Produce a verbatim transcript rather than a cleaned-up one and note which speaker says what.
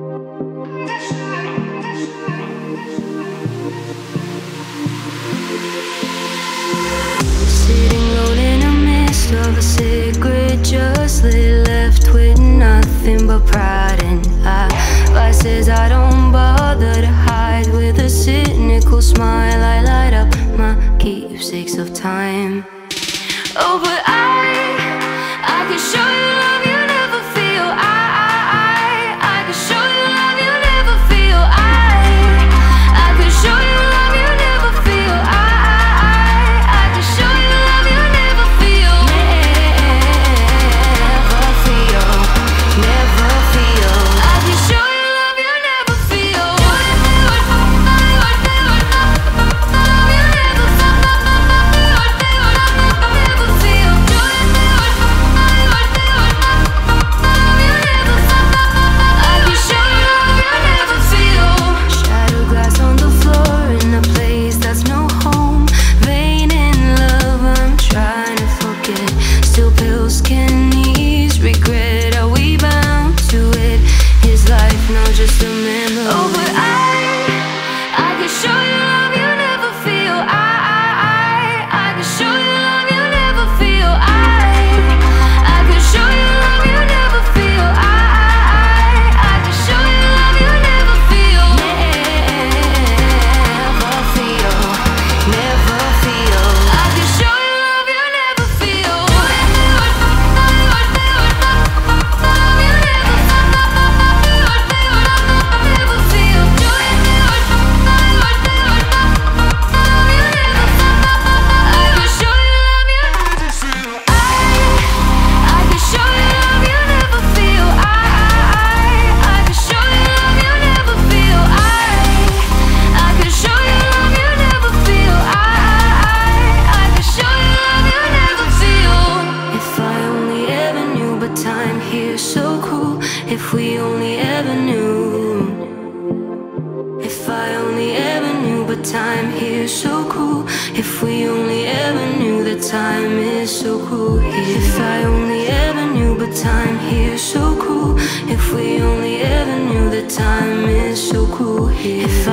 Speaker 1: Sitting alone in the midst of a cigarette just lit, left with nothing but pride and I vices I don't bother to hide. With a cynical smile I light up my keepsakes of time. Oh, but I, I can show you love you never feel. I, I, I, I can show you love you never feel. I, I can show you love you never feel. I, I, I can show you love you never feel. Never feel, never feel. I can show you love you never feel. Just a memory. Oh, but I, I can show you love you never feel. I, I, I, I can show you love you never feel. I, I can show you love you never feel. I, I, I can show you love you never feel. Never feel, never feel. I can show you love you never feel. Time here so cruel. If we only ever knew. If I only ever knew. But time here so cruel. If we only ever knew that time is so cruel here. If I only ever knew. But time here so cruel. If we only ever knew that time is so cruel here. If